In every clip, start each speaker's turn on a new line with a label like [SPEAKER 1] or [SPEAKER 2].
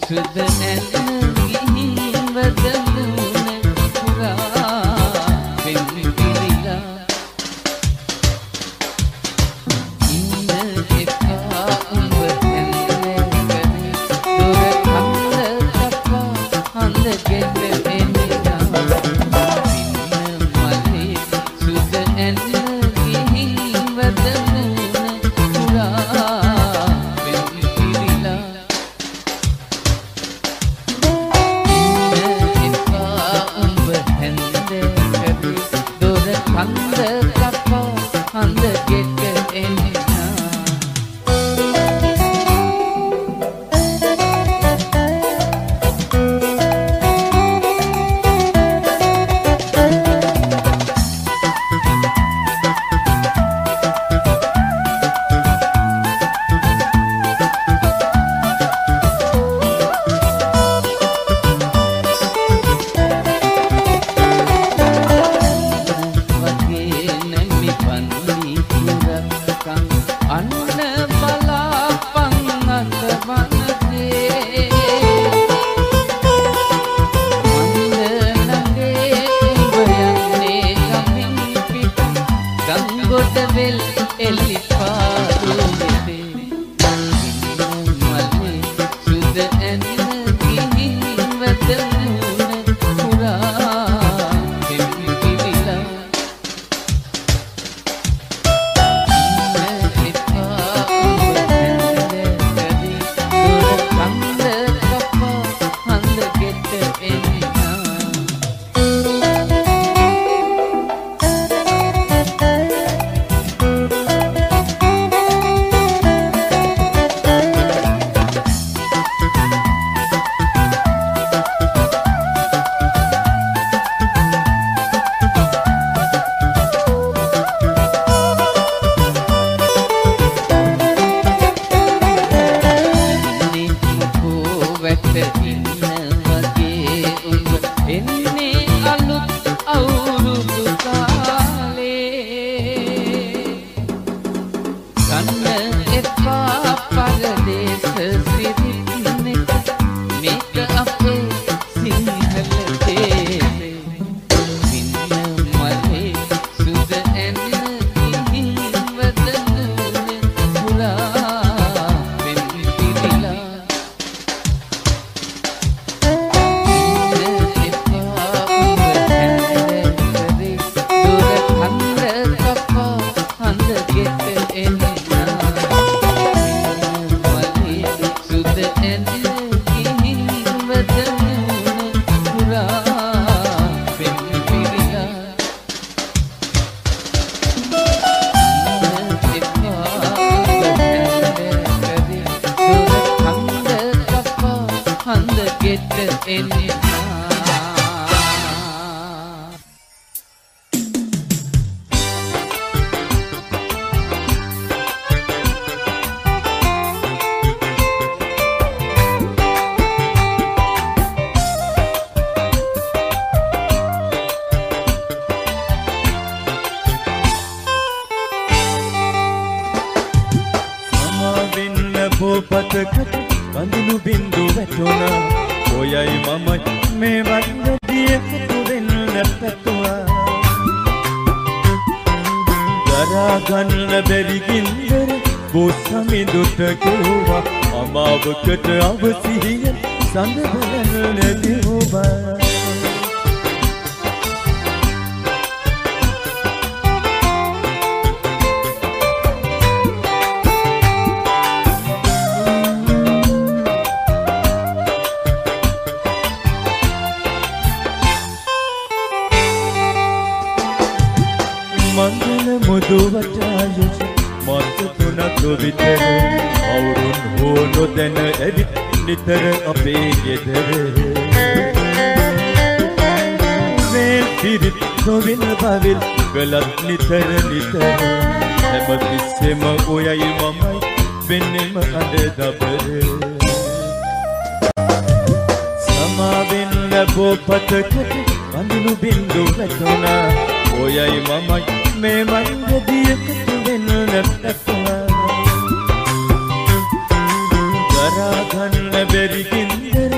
[SPEAKER 1] ගන්න බැරි කින්දර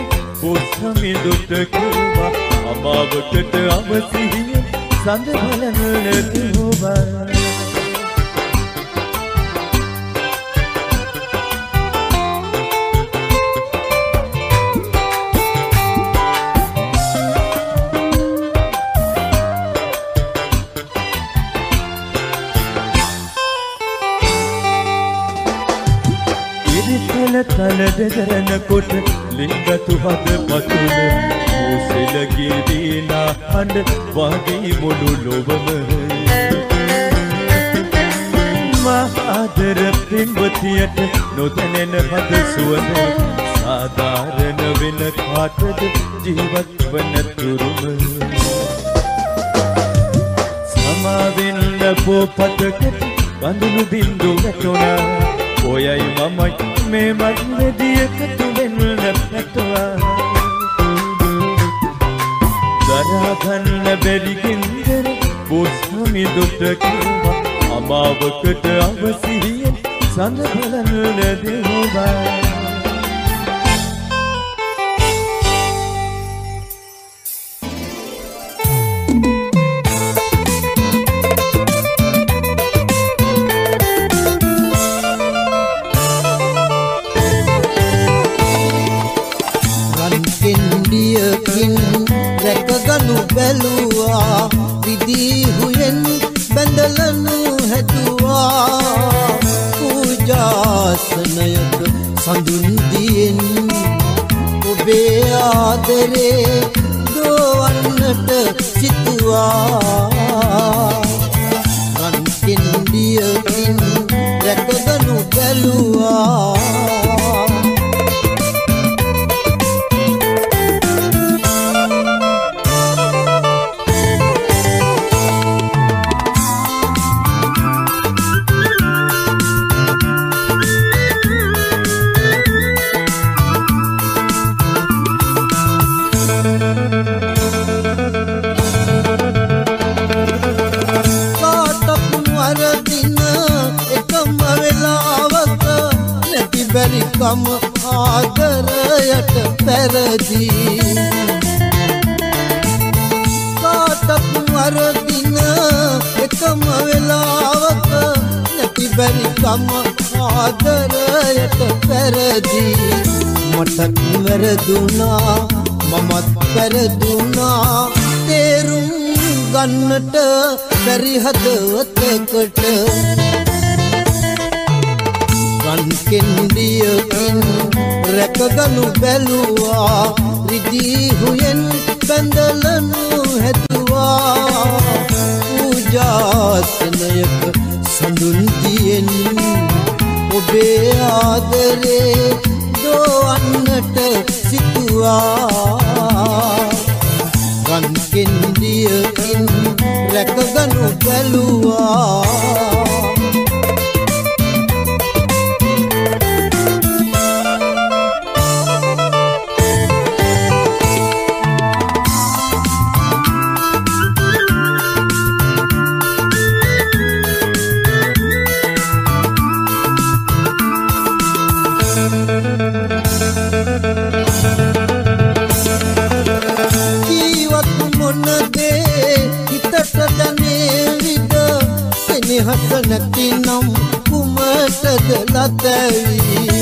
[SPEAKER 1] සමිඳුට කිව්වා අමාවකට අවසිහිය සඳ බලන කිව්වා තල දෙදරනකොට ලිංගතු හද පතුල මෝසෙලගේ දීනා හඬ වගේ මුළු ලොවම මහාදර පින්වතියට නොදැනෙන හද සුවඳ සාධාරණ වෙන කාටද ජීවත් වන තුරුම සමාවෙන්න පොපතකට බඳුණු බින්දු වැටුණා ඔයයි මමයි මේ මත්මෙදී එකතු වෙන්න පැතුවා දරා ගන්න බැරි ගින්දර බොස්මිදුට කිව්වා අමාවකට අවසිහියෙන් සඳ බලන්න දෙවවා
[SPEAKER 2] බැලුවා විදිහුයෙන් බැඳලනු හැදුවා පූජාසනයක සඳුන් දියෙන් ඔබේ ආදරේ දොවන්නට සිතුවා රන් කෙන්ඩියකින් රැකගනු බැලුවා කම ආදරයට පෙරදී කාටත් වරදින එකම වෙලාවක නැති බැරි කම ආදරයට පෙරදී මටත් වැරදුනා මමත් වැරදුනා තේරුම් ගන්නට බැරි හදවතකට රන් කෙන්ඩියකින් රැකගනු බැලුවා රිදිහුයෙන් බැඳලනු හැදුවා පූජාසනයක සඳුන් දියෙන් ඔබේ ආදරේ දොවන්නට සිතුවා රන් කෙන්ඩියකින් රැකගනු බැලුවා හස නැතිනම් කුමටද ලතවි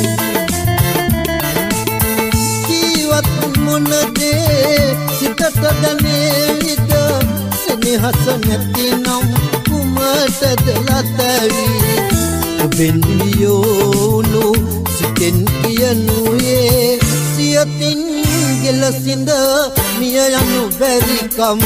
[SPEAKER 2] කීවත් මොනදේ සිතට දැනේවිද සෙනෙහස නැතිනම් කුමටද ලතවි ඔබෙන් යෝනු සිතෙන් කියනුයේ සියතින් ගෙලසිඳ මිය යනු බැරිකම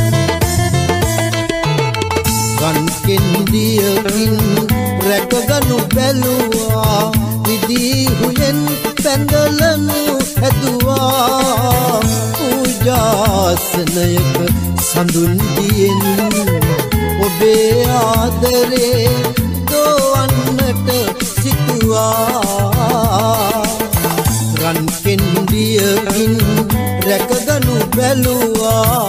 [SPEAKER 2] රන් කෙන්ඩියකින් රැකගනු බැලුවා විදිහුයෙන් බැඳලනු හැදුවා පූජාසනයක සඳුන් දියෙන් ඔබේ ආදරේ දොවන්නට සිතුවා රන් කෙන්ඩියකින් රැකගනු බැලුවා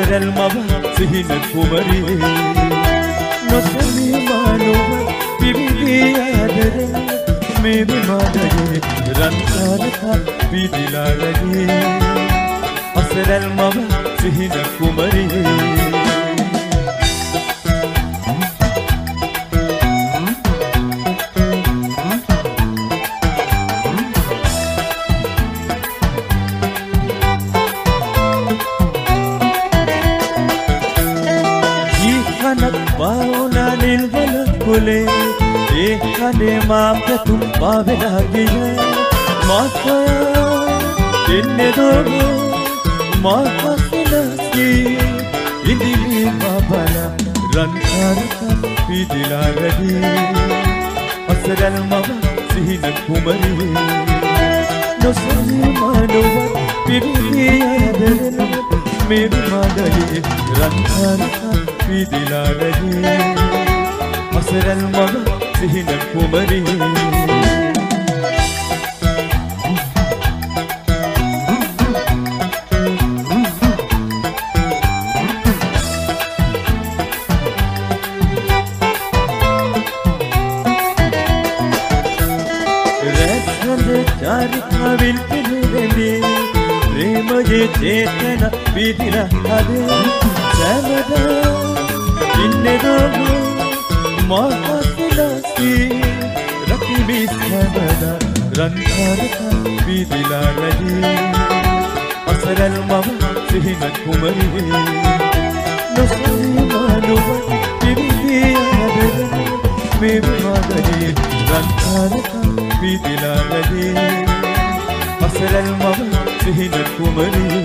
[SPEAKER 1] අසරල් මව සිහින කුමරියේ නොසලී මානව පිවිදී ආදරේ මේ විමාදයේ රන්කාරක පිදිලා ලගේ අසරල් මව සිහින කුමරියේ बाउना निर्बल खुले एक खने माँ पे तुम पावेला गिये माँ खोया इन्ने दोगो माँ पसलसी इदिली बाबला रंकार का पीदिला रही असरल मवा सिहिन कुमरी नो सही मानवा पिबी आदर मेरी मादरी रंकार का पीदिला रही असरल मवा सिहिन कुमरी चारिकाविल पिले प्रेम ये चेतना पीदिला हदे सवदा इन्ने दोगो मापसलसी रति बिस्मदा रंकार का पीदिला रही असरल मवा सिहिन कुमरी नसली मानवा पिबी आदर मेरी मादरी रंकार का पीदिला रही असरल मवा सिहिन कुमरी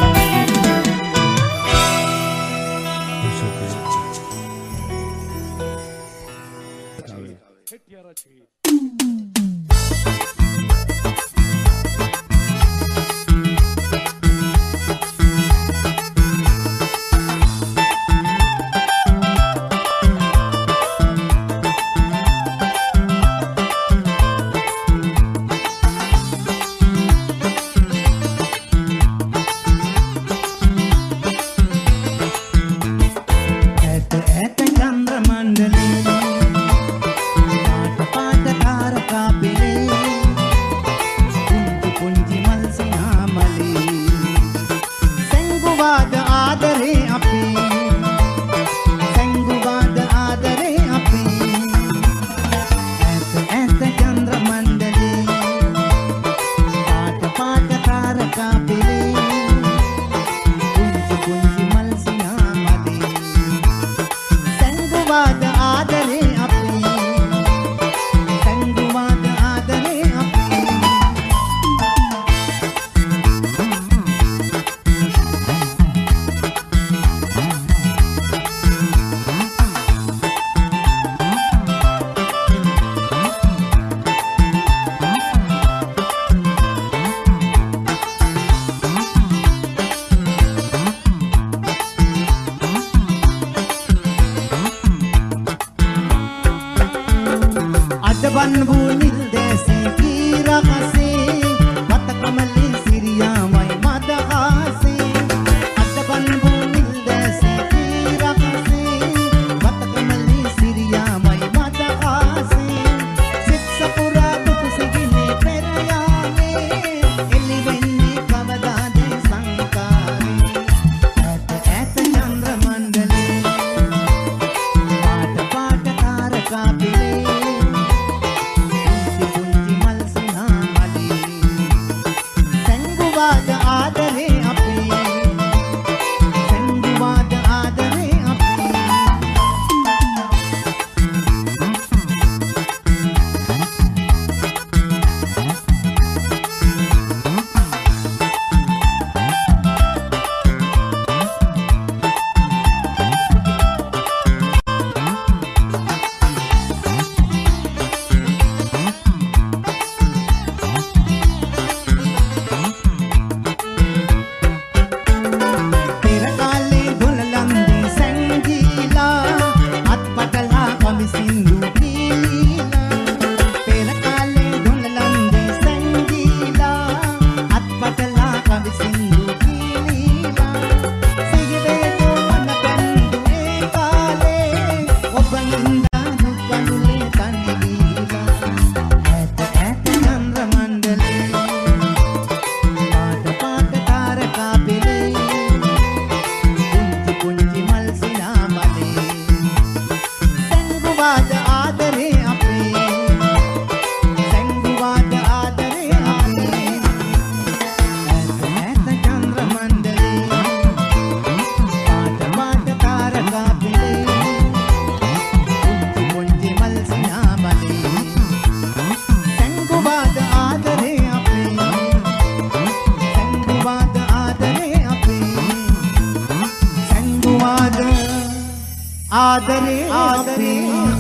[SPEAKER 2] මොනවාද ආදරේ අපි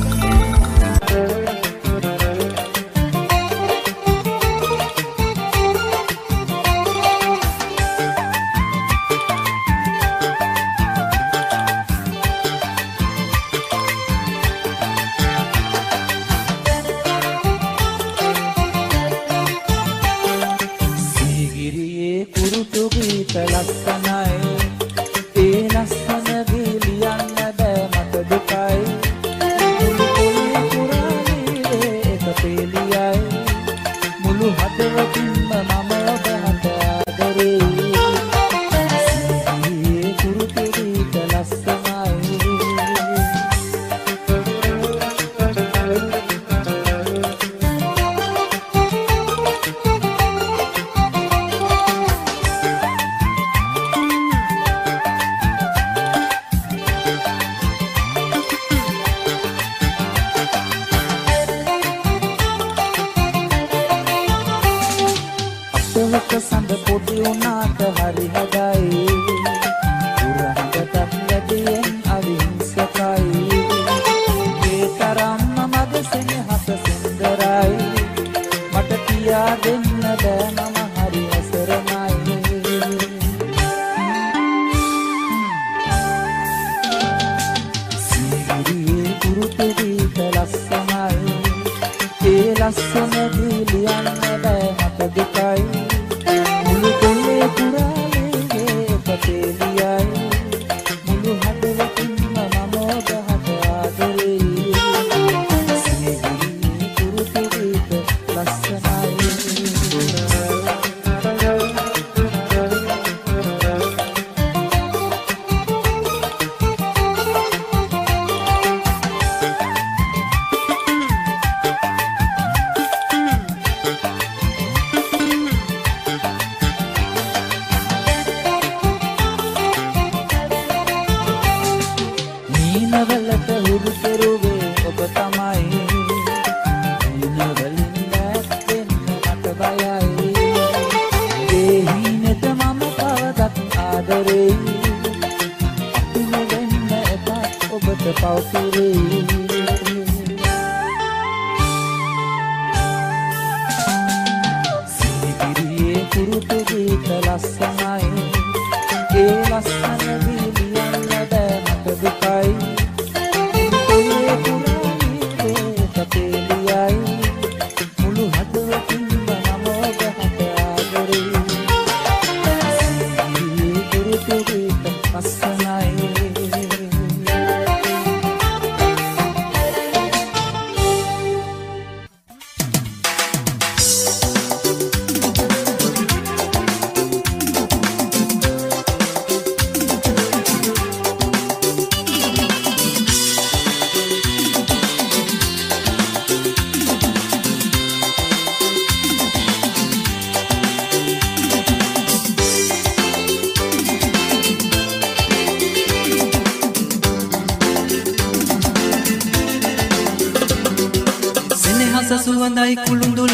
[SPEAKER 3] සුවඳයි කුළුඳුල්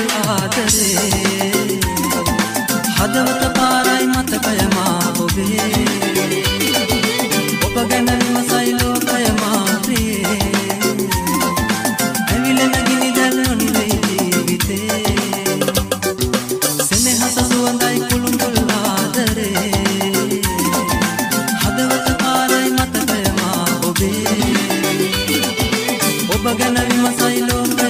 [SPEAKER 3] ආදරේ හදවත පාරයි මතකය මා ඔබේ ඔබ ගැන විමසයි ලෝකය මා ප්‍රියේ ඇවිලෙන ගිනි දැල්වනි වෙයි ජීවිතේ සෙනෙහස සුවඳයි කුළුඳුල් ආදරේ හදවත පාරයි මතකය මා ඔබේ ඔබ ගැන විමසයි ලෝකය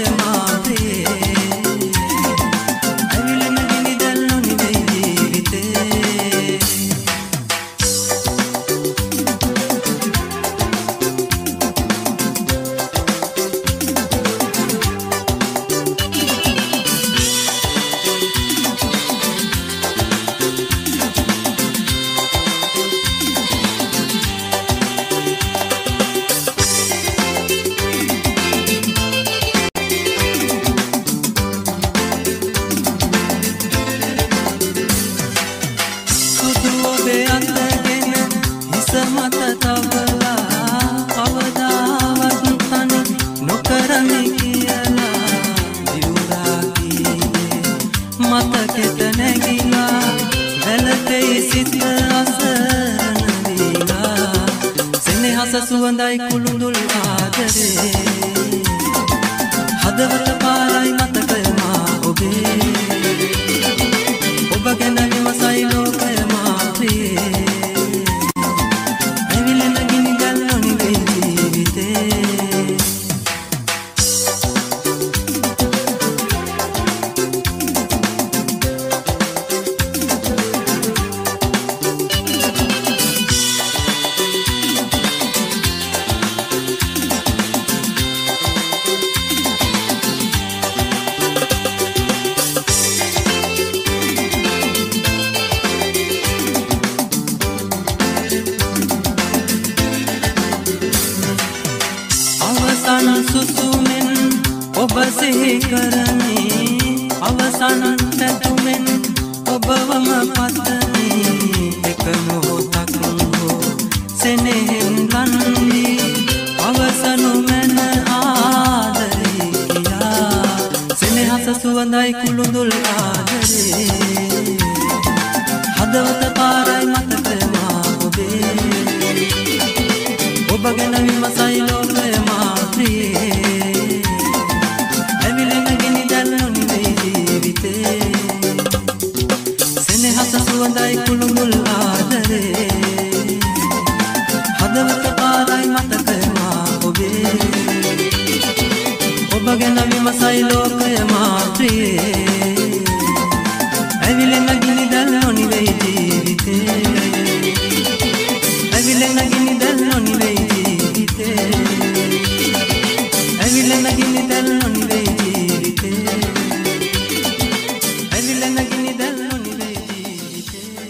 [SPEAKER 3] සෙනෙහස සුවඳයි කුළුඳුල් ආදරේ හදවත පාරයි මතකය මා ඔබේ ඔබ ගැන විමසයි ලෝකය මා ප්‍රියේ ඇවිලෙන ගිනි දැල් නොනිවේ ජීවිතේ ඔබ සිහි කරන්නේ අවසන් පැතුමෙන් ඔබවම පතන්නේ එක මොහොතක් හෝ සෙනෙහෙන් ගන්නේ අවසනු මැන ආදරේ කියා සෙනෙහස සුවඳයි කුළුඳුල් ආදරේ හදවත පාරයි මතකය මා ඔබේ ඔබ ගැන විමසයි ලෝකය මා ප්‍රියේ සෙනෙහස සුවඳයි කුළුඳුල් ආදරේ හදවත පාරයි මතකය මා ඔබේ ඔබ ගැන විමසයි ලෝකය මා ප්‍රියේ ඇවිලෙන ගිනි දැල් නොනිවේ ජීවිතේ ඇවිලෙන ගිනි දැල් නොනිවේ ජීවිතේ ඇවිලෙන ගිනි දැල් නොනිවේ ජීවිතේ ඇවිලෙන ගිනි දැල් නොනිවේ ජීවිතේ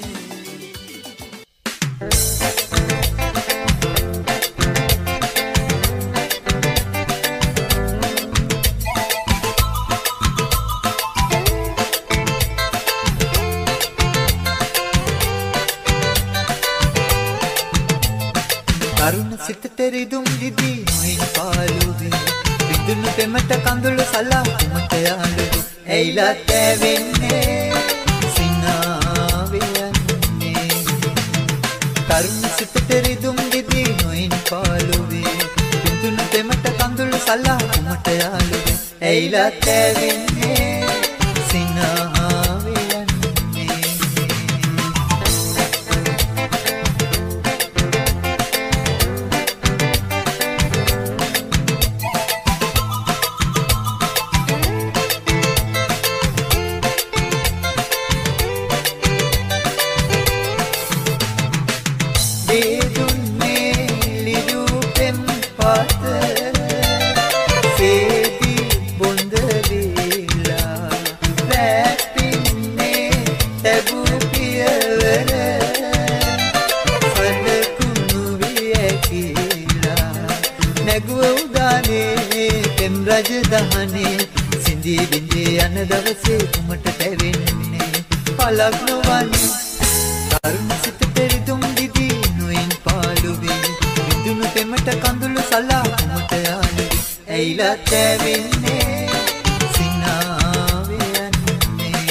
[SPEAKER 2] තරුණ සිත තෙරිදුම් දිදී නොයින් පාළුවේ විදුණු පෙමට කඳුළු සලා කුමට යාළුවේ ඇයිලා තැවෙන්නේ සිනාවේ යන්නේ තරුණ සිත තෙරිදුම් දිදී නොයින් පාළුවේ විදුණු පෙමට කඳුළු සලා කුමට යාළුවේ ඇයිලා තැවෙන්නේ සිනාවේ යන්නේ රජදහනේ සිඳී බිඳී යන දවසේ කුමට පැවෙන්නේ පලක් නොවන්නේ තරුණ සිත පෙරිදුම් දිදී නොයින් පාළුවේ විදුණු පෙමට කඳුළු සලා කුමට යාළුවේ ඇයිලා තැවෙන්නේ සිනාවේ යන්නේ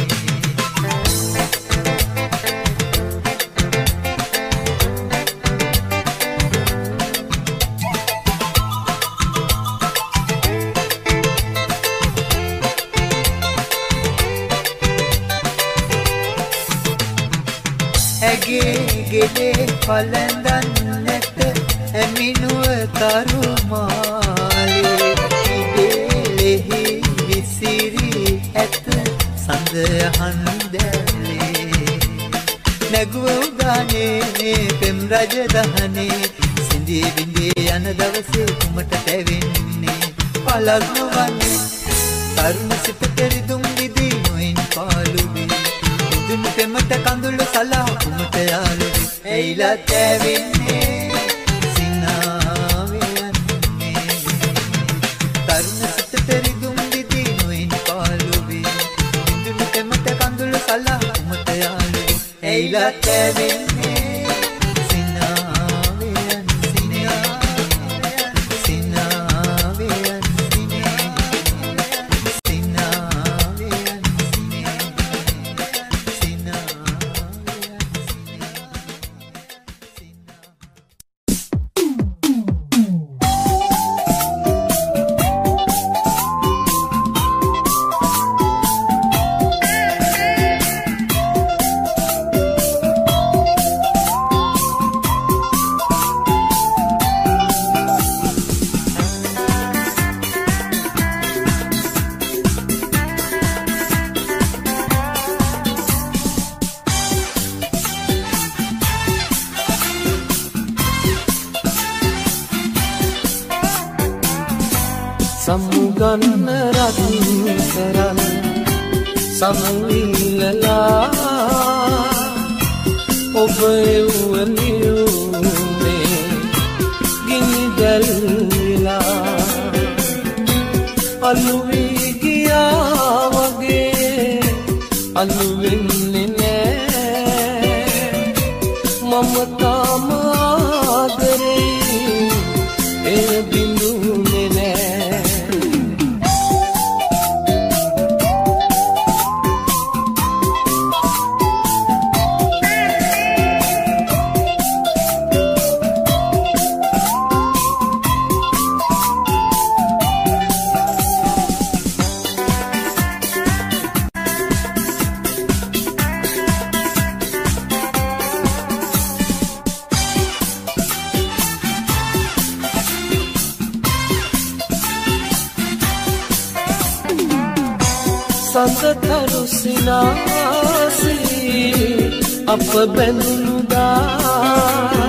[SPEAKER 2] ගෙලේ පලඳන් නැත ඇමිනුව තරුමාලේ ඉබේලෙහි විසිරි ඇත සඳහන් දැලේ නැගුව උදානේ පෙම් රජදහනේ සිඳී බිඳී යන දවසේ කුමට පැවෙන්නේ පලක් නොවන්නේ තරුණ සිත පෙරිදුම් දිදී නොයින් පාළුවේ විදුණු පෙමට කඳුළු සලා කුමට යාළුවේ ඇයිලා තැවෙන්නේ සිනාවේ යන්නේ තරුණ සිත පෙරිදුම් දිදී නොයින් පාළුවේ විදුණු පෙමට කඳුළු සලා කුමට යාළුවේ ඇයිලා තැවෙන්නේ
[SPEAKER 3] සමුගන්න රත්තරන් සමුවිල්ලලා ඔබ එව්වනියුනේ ගිනි දැල්විලා අලු වී ගියා වගේ අලු වෙන්නේ නෑ මම තාම ආදරේ ඒ බිඳුනේ නෑ සඳතරු සිනාසී අප බැඳුනුදා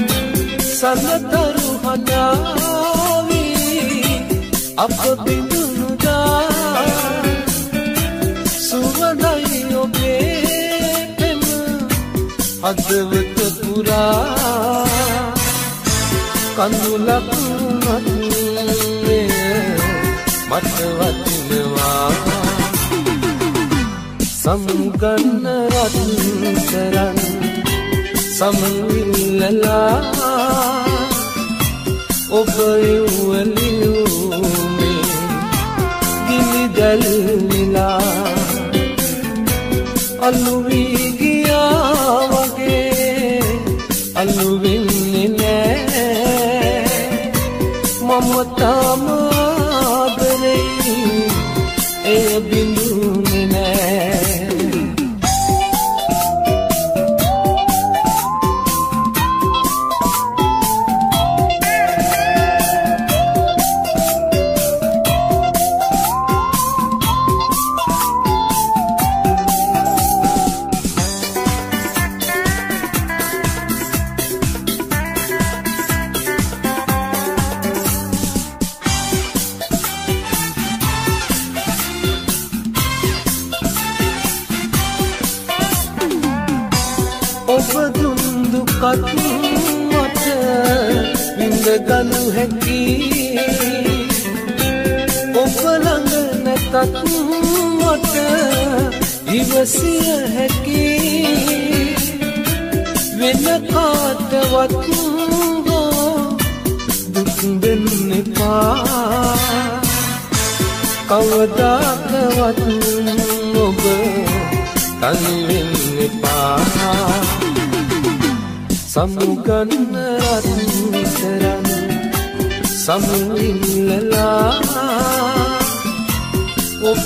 [SPEAKER 3] සඳතරු හඬාවී අප බිඳුනුදා සුවඳයි ඔබේ පෙම හදවත පුරා කඳුලක් මතුවේ මට වදිනවා සමුගන්න රත්තරන් සමුවිල්ලලා ඔබ එව්වනියුනේ ගිනි දැල්විලා අලු වී ගියා වගේ අලු වෙන්නේ නෑ මම තාම ආදරේ ඒ බිඳුනේ නෑ ඔබ දුන්දුකත් මට විඳගනු හැකි ඔබ ළඟ නැතත් මට ඉවසිය හැකි වෙන කාටවත් දුක් දෙන්න එපා කවදාකවත් ඔබ තනි වෙන්න එපා සමුගන්න රත්තරන් සමුවිල්ලලා ඔබ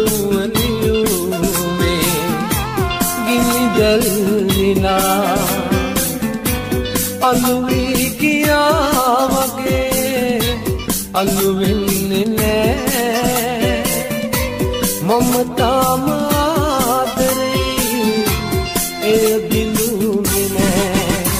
[SPEAKER 3] එව්වනියුනේ ගිනි දැල්විලා අලු වී ගියා වගේ අලු වෙන්නේ නෑ මම තාම ආදරේ ඒ බිඳුනේ නෑ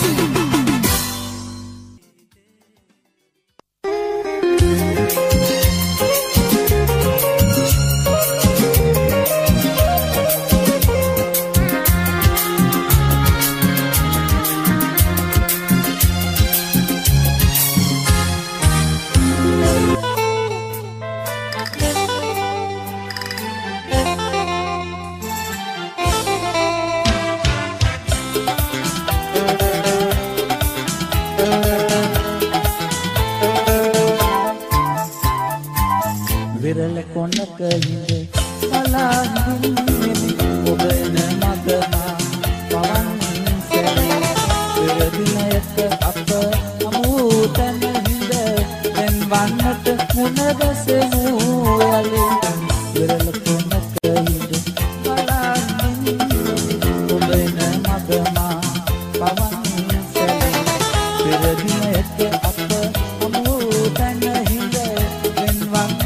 [SPEAKER 4] විරල කොනක හිඳ පලාහින්නේ ඔබ එන මගමා පවන් සැලේ පෙරදිනයක අප අමුතන හිඳ පෙන්වන්නට මුණ බැසෙමු යලි විරල කොනක හිඳ පලාහින්නේ ඔබ එන මගමා පවන් සැලේ පෙරදිනයක අප අමුතන හිඳ පෙන්වන්නට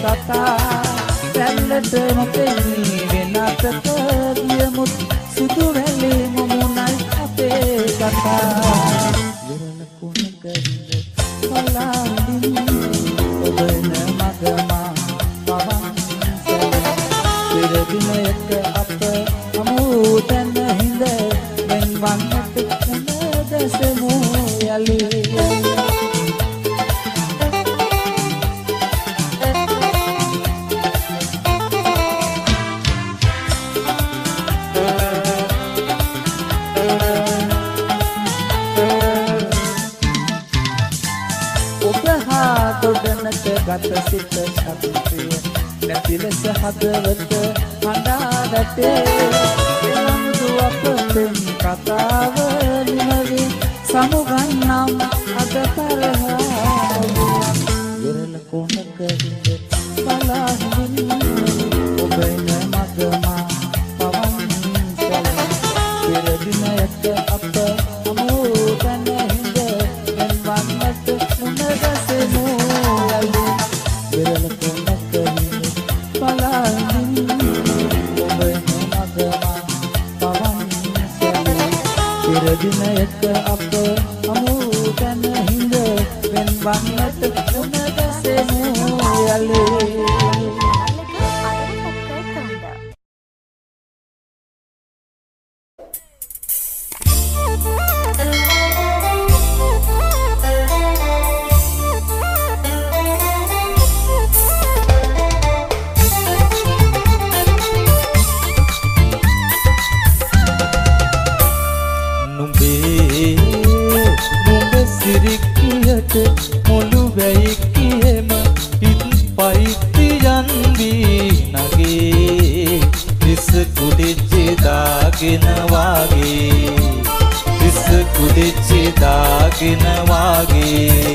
[SPEAKER 4] කතා පැල්ලට නොපෙනී වෙනතට ගියමුත් සුදු වැලේ මුමුණයි අපේ කතා විරල කුණක හිඳ බලාඳින් ඔබ එන මගමා පවන් සැලෙන පෙරදිනයක අප හමු තැන හිඳ වෙන්වන්නට එන දැසමු යලි ගත සිත සතුටේ නැති ලෙස හදවත හඬා වැටේ එළඹු අපෙන් කතාව නිමවි සමුගන්නම් අද තරහා විරල කොනක හිඳ බලාහින් ඔබ එන මගමා පවන් සැලෙන පෙරදිනයක අප හමු තැන හිඳ වෙන්වන්නට මුණගැසෙමු විරල කොනක හිඳ බලාහින් ඔබ එන මගමා පවන් සැලෙන පෙරදිනයක අප හමු තැන හිඳ වෙන්වන්නට මුණගැසෙමු යලි
[SPEAKER 1] මුළු වැයි කියම හිත් පයිති යන්දී නගේ විස කුඩිච්චි දාගෙන වාගේ විස කුඩිච්චි දාගෙන වාගේ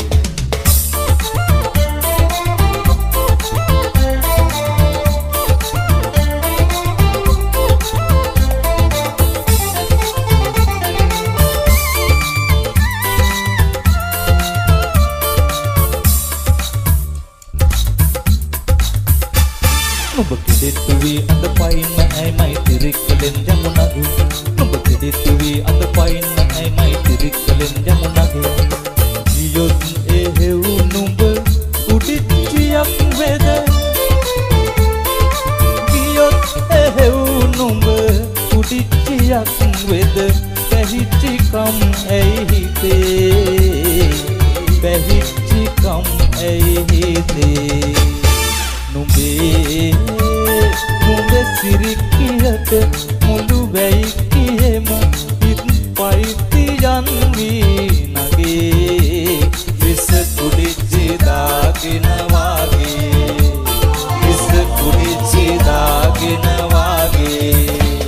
[SPEAKER 1] නුඹ කිදිතුවී අඳ පයින්න ඇයිමයි තිරික්කලෙන් යමුණගේ නුඹ කිදිතුවී අඳ පයින්න ඇයිමයි තිරික්කලෙන් යමුණගේ ජීයොත් එහෙව් නුඹ උඩිච්චියක් වෙද ජීයොත් එහෙව් නුඹ උඩිච්චියක් වෙද පැහිච්චිකම් ඇයි හිතේ පැහිච්චිකම් ඇයි හිතේ නුඹේ සිරිකියට මුළු වැයි කියම හිත් පයිති යන්වී නගේ විස කුඩිච්චි දාගෙන වාගේ විස කුඩිච්චි දාගෙන වාගේ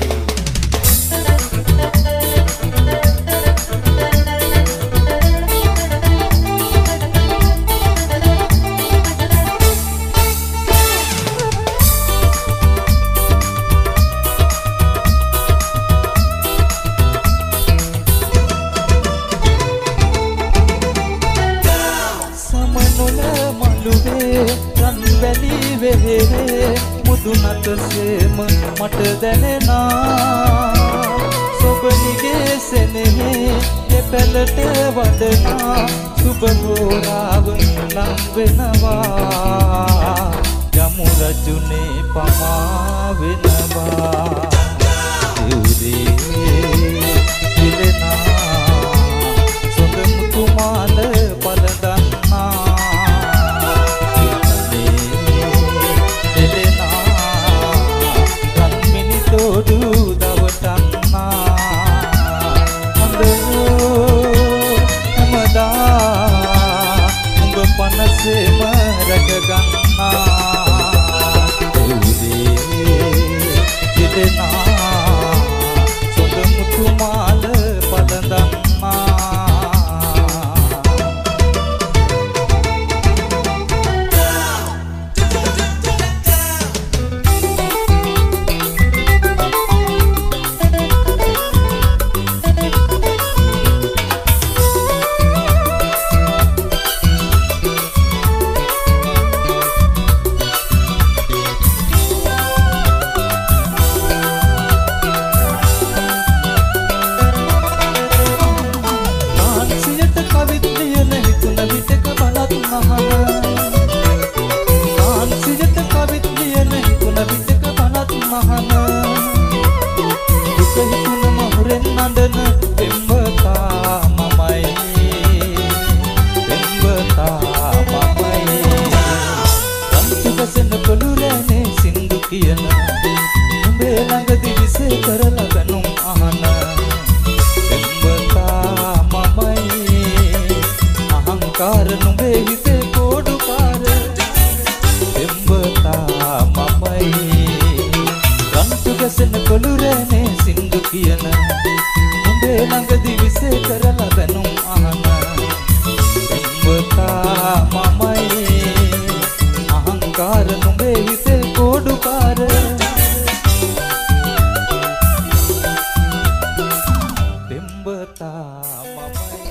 [SPEAKER 1] මුදුනටසේම මට දැනෙනා සොබනිගේ සෙනෙහි දෙපැලට වඩනා සුබ හෝරාව ලං වෙනවා යමු රජුනේ පමා වෙනවා දිවුරේ දිලනා සොඳ මුතුමාල පලදන්නා තොඩු දවටන්නා හඳෝ හැමදා උඹ පනසෙම රැකගන්නා උදේ දෙදෙනා සොඳ ගසන කොළු රැනේ සින්දු කියන උඹේ ළඟදී විසේ කරලා බැනුම් අහන එම්බතා මමයි අහංකාර නුඹේ හිතේ කෝඩුකාර එම්බතා මමයි රන්තු ගසන කොළු රැනේ සින්දු කියන උඹේ ළඟදී විසේ කරලා බැනුම් අහන එම්බතා මමයි අහංකාර නුඹේ හිතේ කෝඩුකාර දෙම්බතා මමයි